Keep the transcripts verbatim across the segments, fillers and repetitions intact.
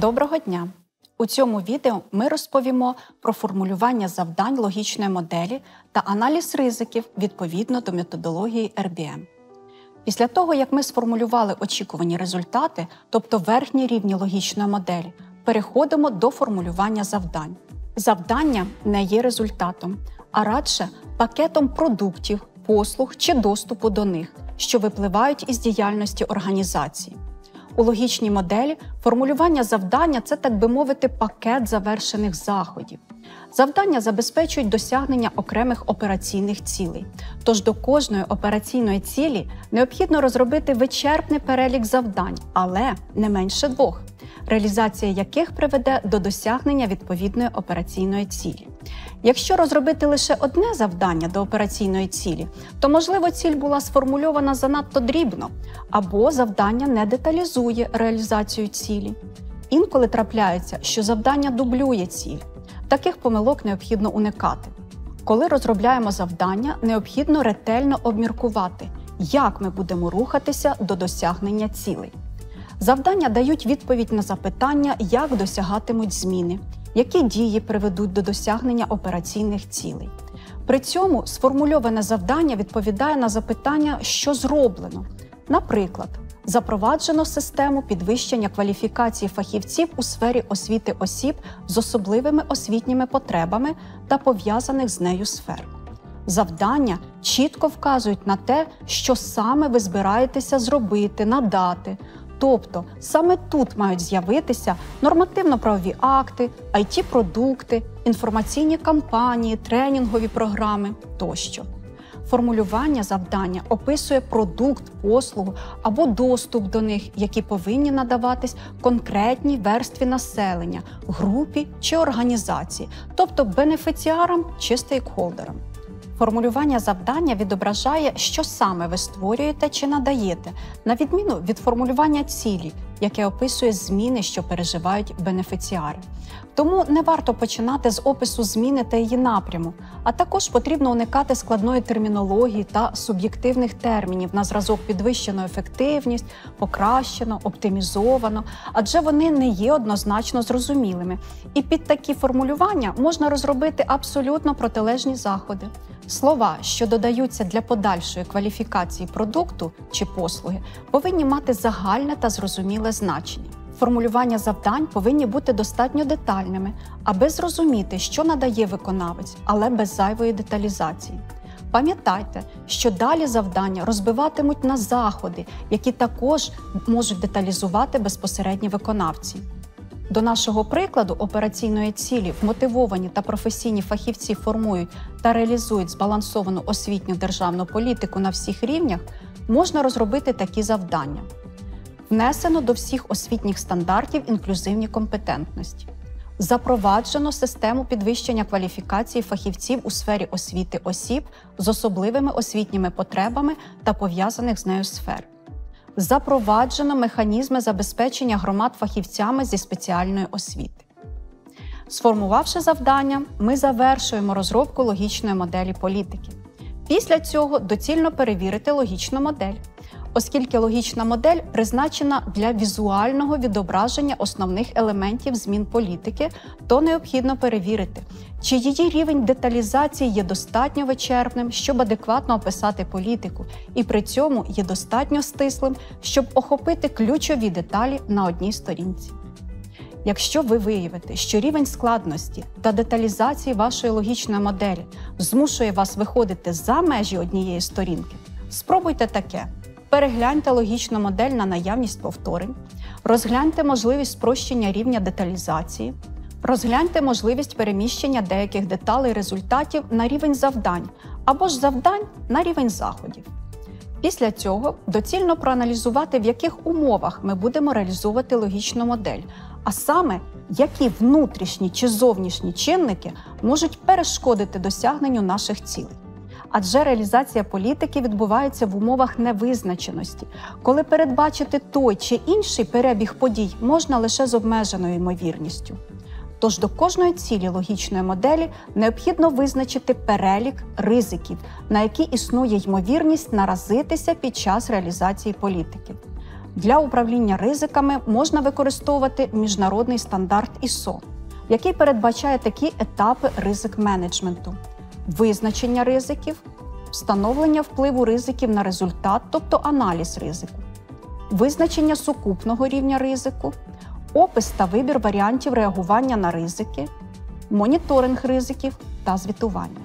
Доброго дня! У цьому відео ми розповімо про формулювання завдань логічної моделі та аналіз ризиків відповідно до методології ар бі ем. Після того, як ми сформулювали очікувані результати, тобто верхні рівні логічної моделі, переходимо до формулювання завдань. Завдання не є результатом, а радше пакетом продуктів, послуг чи доступу до них, що випливають із діяльності організації. У логічній моделі формулювання завдання – це, так би мовити, пакет завершених заходів. Завдання забезпечують досягнення окремих операційних цілей. Тож до кожної операційної цілі необхідно розробити вичерпний перелік завдань, але не менше двох, реалізація яких приведе до досягнення відповідної операційної цілі. Якщо розробити лише одне завдання до операційної цілі, то, можливо, ціль була сформульована занадто дрібно, або завдання не деталізує реалізацію цілі. Інколи трапляється, що завдання дублює ціль. Таких помилок необхідно уникати. Коли розробляємо завдання, необхідно ретельно обміркувати, як ми будемо рухатися до досягнення цілей. Завдання дають відповідь на запитання, як досягатимуть зміни, які дії приведуть до досягнення операційних цілей. При цьому сформульоване завдання відповідає на запитання, що зроблено. Наприклад, запроваджено систему підвищення кваліфікації фахівців у сфері освіти осіб з особливими освітніми потребами та пов'язаних з нею сфер. Завдання чітко вказують на те, що саме ви збираєтеся зробити, надати. Тобто, саме тут мають з'явитися нормативно-правові акти, ай ті-продукти, інформаційні кампанії, тренінгові програми тощо. Формулювання завдання описує продукт, послугу або доступ до них, які повинні надаватись конкретній верстві населення, групі чи організації, тобто бенефіціарам чи стейкхолдерам. Формулювання завдання відображає, що саме ви створюєте чи надаєте, на відміну від формулювання цілі, яке описує зміни, що переживають бенефіціари. Тому не варто починати з опису зміни та її напряму, а також потрібно уникати складної термінології та суб'єктивних термінів на зразок підвищено ефективність, покращено, оптимізовано, адже вони не є однозначно зрозумілими. І під такі формулювання можна розробити абсолютно протилежні заходи. Слова, що додаються для подальшої кваліфікації продукту чи послуги, повинні мати загальне та зрозуміле значення. Формулювання завдань повинні бути достатньо детальними, аби зрозуміти, що надає виконавець, але без зайвої деталізації. Пам'ятайте, що далі завдання розбиватимуть на заходи, які також можуть деталізувати безпосередні виконавці. До нашого прикладу операційної цілі вмотивовані та професійні фахівці формують та реалізують збалансовану освітню державну політику на всіх рівнях, можна розробити такі завдання. Внесено до всіх освітніх стандартів інклюзивні компетентності. Запроваджено систему підвищення кваліфікації фахівців у сфері освіти осіб з особливими освітніми потребами та пов'язаних з нею сфер. Запроваджено механізми забезпечення громад фахівцями зі спеціальної освіти. Сформувавши завдання, ми завершуємо розробку логічної моделі політики. Після цього доцільно перевірити логічну модель. Оскільки логічна модель призначена для візуального відображення основних елементів змін політики, то необхідно перевірити, чи її рівень деталізації є достатньо вичерпним, щоб адекватно описати політику, і при цьому є достатньо стислим, щоб охопити ключові деталі на одній сторінці. Якщо ви виявите, що рівень складності та деталізації вашої логічної моделі змушує вас виходити за межі однієї сторінки, спробуйте таке. Перегляньте логічну модель на наявність повторень, розгляньте можливість спрощення рівня деталізації, розгляньте можливість переміщення деяких деталей результатів на рівень завдань або ж завдань на рівень заходів. Після цього доцільно проаналізувати, в яких умовах ми будемо реалізовувати логічну модель, а саме, які внутрішні чи зовнішні чинники можуть перешкодити досягненню наших цілей. Адже реалізація політики відбувається в умовах невизначеності, коли передбачити той чи інший перебіг подій можна лише з обмеженою ймовірністю. Тож до кожної цілі логічної моделі необхідно визначити перелік ризиків, на які існує ймовірність наразитися під час реалізації політики. Для управління ризиками можна використовувати міжнародний стандарт ІСО, який передбачає такі етапи ризик-менеджменту: визначення ризиків, встановлення впливу ризиків на результат, тобто аналіз ризику, визначення сукупного рівня ризику, опис та вибір варіантів реагування на ризики, моніторинг ризиків та звітування.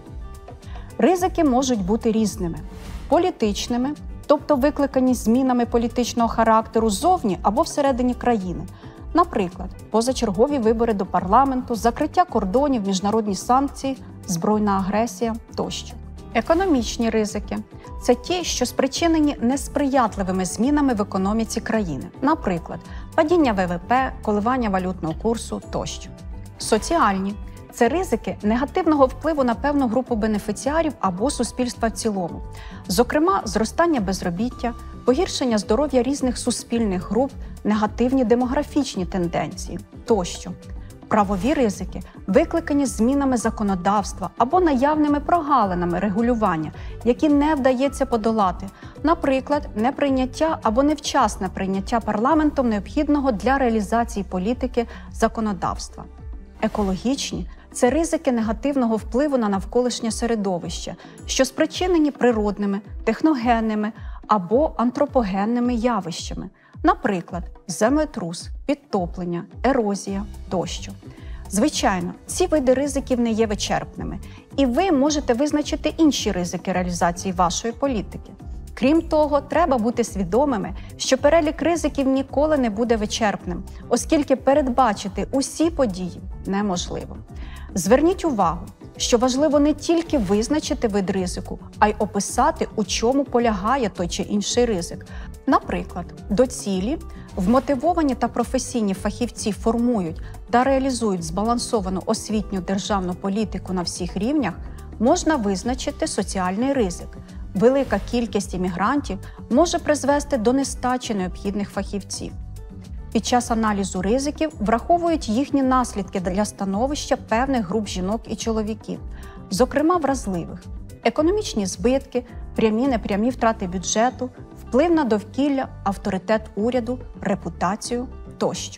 Ризики можуть бути різними: політичними, тобто викликані змінами політичного характеру ззовні або всередині країни, наприклад, позачергові вибори до парламенту, закриття кордонів, міжнародні санкції, збройна агресія тощо. Економічні ризики – це ті, що спричинені несприятливими змінами в економіці країни, наприклад, падіння ВВП, коливання валютного курсу тощо. Соціальні – це ризики негативного впливу на певну групу бенефіціарів або суспільства в цілому, зокрема, зростання безробіття, погіршення здоров'я різних суспільних груп, негативні демографічні тенденції тощо. Правові ризики викликані змінами законодавства або наявними прогалинами регулювання, які не вдається подолати, наприклад, неприйняття або невчасне прийняття парламентом необхідного для реалізації політики законодавства. Екологічні – це ризики негативного впливу на навколишнє середовище, що спричинені природними, техногенними або антропогенними явищами, наприклад, землетрус, підтоплення, ерозія тощо. Звичайно, ці види ризиків не є вичерпними, і ви можете визначити інші ризики реалізації вашої політики. Крім того, треба бути свідомими, що перелік ризиків ніколи не буде вичерпним, оскільки передбачити усі події неможливо. Зверніть увагу, що важливо не тільки визначити вид ризику, а й описати, у чому полягає той чи інший ризик. Наприклад, до цілі вмотивовані та професійні фахівці формують та реалізують збалансовану освітню державну політику на всіх рівнях, можна визначити соціальний ризик. Велика кількість іммігрантів може призвести до нестачі необхідних фахівців. Під час аналізу ризиків враховують їхні наслідки для становища певних груп жінок і чоловіків, зокрема вразливих, економічні збитки, прямі-непрямі втрати бюджету, вплив на довкілля, авторитет уряду, репутацію тощо.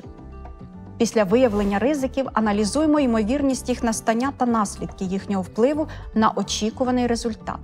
Після виявлення ризиків аналізуємо ймовірність їх настання та наслідки їхнього впливу на очікуваний результат.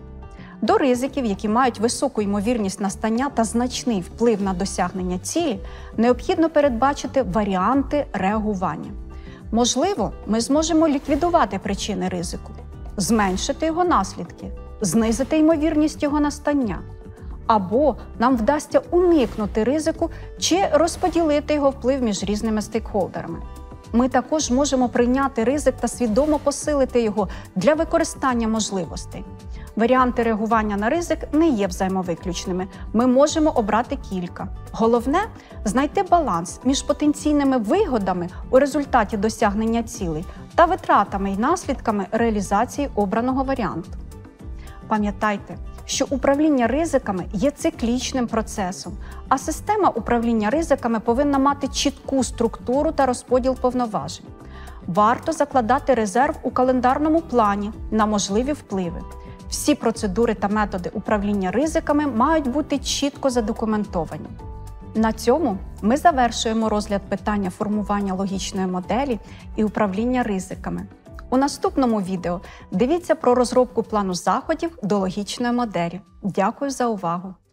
До ризиків, які мають високу ймовірність настання та значний вплив на досягнення цілі, необхідно передбачити варіанти реагування. Можливо, ми зможемо ліквідувати причини ризику, зменшити його наслідки, знизити ймовірність його настання. Або нам вдасться уникнути ризику чи розподілити його вплив між різними стейкхолдерами. Ми також можемо прийняти ризик та свідомо посилити його для використання можливостей. Варіанти реагування на ризик не є взаємовиключними. Ми можемо обрати кілька. Головне – знайти баланс між потенційними вигодами у результаті досягнення цілей та витратами і наслідками реалізації обраного варіанту. Пам'ятайте, що управління ризиками є циклічним процесом, а система управління ризиками повинна мати чітку структуру та розподіл повноважень. Варто закладати резерв у календарному плані на можливі впливи. Всі процедури та методи управління ризиками мають бути чітко задокументовані. На цьому ми завершуємо розгляд питання формування логічної моделі і управління ризиками. У наступному відео дивіться про розробку плану заходів до логічної моделі. Дякую за увагу!